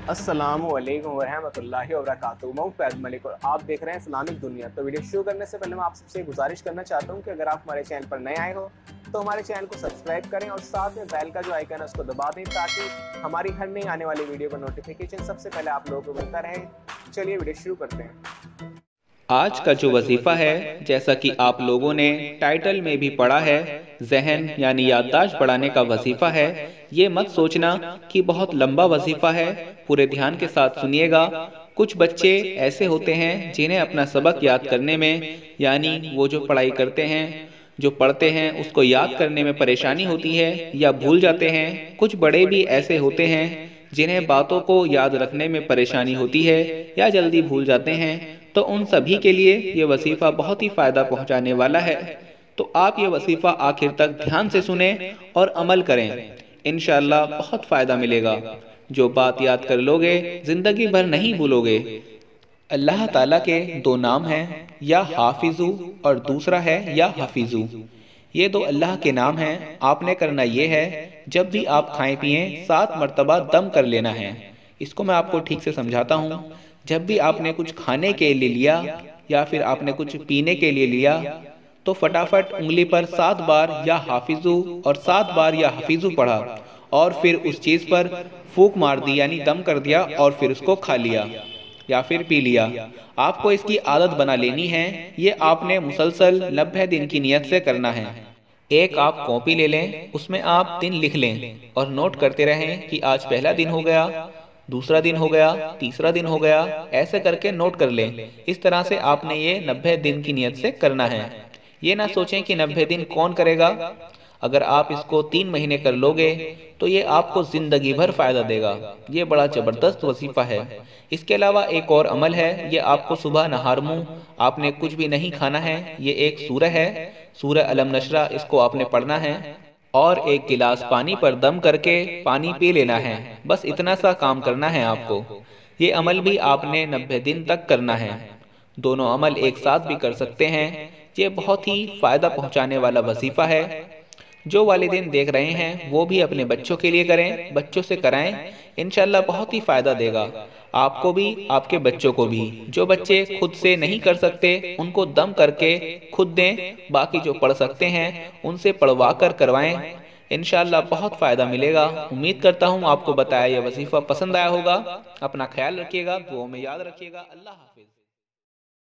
السلام علیکم ورحمۃ اللہ وبرکاتہ۔ میں فیض ملک اور آپ دیکھ رہے ہیں اسلامک دنیا۔ تو ویڈیو شروع کرنے سے پہلے میں آپ سب سے گزارش کرنا چاہتا ہوں کہ اگر آپ ہمارے چینل پر نئے آئے ہو تو ہمارے چینل کو سبسکرائب کریں اور ساتھ میں بیل کا جو آئیکن ہے اس کو دبا دیں تاکہ ہماری ہر نئی آنے والی ویڈیو کا نوٹیفیکیشن سب سے پہلے آپ لوگوں کو ملتا رہے۔ چلیے ویڈیو شروع کرتے ہیں۔ آج کا جو وظیفہ ہے، جیسا کہ آپ لوگوں نے ٹائٹل میں بھی پڑھا ہے، ذہن یعنی یادداشت بڑھانے کا وظیفہ ہے۔ یہ مت سوچنا کہ بہت لمبا وظیفہ ہے، پورے دھیان کے ساتھ سنیے گا۔ کچھ بچے ایسے ہوتے ہیں جنہیں اپنا سبق یاد کرنے میں، یعنی وہ جو پڑھائی کرتے ہیں، جو پڑھتے ہیں، اس کو یاد کرنے میں پریشانی ہوتی ہے یا بھول جاتے ہیں۔ کچھ بڑے بھی ایسے ہوتے ہیں جنہیں باتوں کو یاد رکھنے میں پریشانی ہوتی ہے یا جلدی بھول جاتے ہیں۔ تو ان سبھی کے لیے یہ وظیفہ بہت ہی فائدہ پہنچانے والا ہے۔ تو آپ یہ وظیفہ آخر تک دھیان سے سنیں اور عمل کریں، انشاءاللہ بہت فائدہ ملے گا۔ جو بات یاد کر لوگے زندگی بھر نہیں بھولو گے۔ اللہ تعالیٰ کے دو نام ہیں، یا حافظو اور دوسرا ہے یا حفیظو۔ یہ دو اللہ کے نام ہیں۔ آپ نے کرنا یہ ہے، جب بھی آپ کھائیں پیئیں 7 مرتبہ دم کر لینا ہے۔ اس کو میں آپ کو ٹھیک سے سمجھاتا ہوں۔ جب بھی آپ نے کچھ کھانے کے لیے لیا یا پھر آپ نے کچھ پینے کے لیے لیا تو فٹافٹ انگلی پر 7 بار یا حافظو اور 7 بار یا حفیظو پڑھا اور پھر اس چیز پر پھونک مار دی، یعنی دم کر دیا اور پھر اس کو کھا لیا یا پھر پی لیا۔ آپ کو اس کی عادت بنا لینی ہے۔ یہ آپ نے مسلسل 90 دن کی نیت سے کرنا ہے۔ ایک آپ کاپی لے لیں، اس میں آپ دن لکھ لیں اور نوٹ کرتے رہیں کہ آج پہلا دن ہو گیا، دوسرا دن ہو گیا، تیسرا دن ہو گیا، ایسے کر کے نوٹ کر لیں۔ اس طرح سے آپ نے یہ 90 دن کی نیت سے کرنا ہے۔ یہ نہ سوچیں کہ 90 دن کون کرے گا۔ اگر آپ اس کو 3 مہینے کر لوگے تو یہ آپ کو زندگی بھر فائدہ دے گا۔ یہ بڑا زبردست وظیفہ ہے۔ اس کے علاوہ ایک اور عمل ہے، یہ آپ کو صبح نہار منہ آپ نے کچھ بھی نہیں کھانا ہے۔ یہ ایک سورہ ہے، سورہ علم نشرہ، اس کو آپ نے پڑھنا ہے اور ایک گلاس پانی پر دم کر کے پانی پی لینا ہے۔ بس اتنا سا کام کرنا ہے آپ کو۔ یہ عمل بھی آپ نے 90 دن تک کرنا ہے۔ دونوں عمل ایک ساتھ بھی کر سکتے ہیں۔ یہ بہت ہی فائدہ پہنچانے والا وظیفہ ہے۔ جو والدین دیکھ رہے ہیں وہ بھی اپنے بچوں کے لیے کریں، بچوں سے کرائیں، انشاءاللہ بہت ہی فائدہ دے گا، آپ کو بھی، آپ کے بچوں کو بھی۔ جو بچے خود سے نہیں کر سکتے ان کو دم کر کے خود دیں، باقی جو پڑھ سکتے ہیں ان سے پڑھوا کر کروائیں، انشاءاللہ بہت فائدہ ملے گا۔ امید کرتا ہوں آپ کو بتایا یہ وظیفہ پسند آیا ہوگا۔ اپنا خیال رکھیے گا، دعاؤں میں یاد رکھیے گا۔ اللہ حافظ۔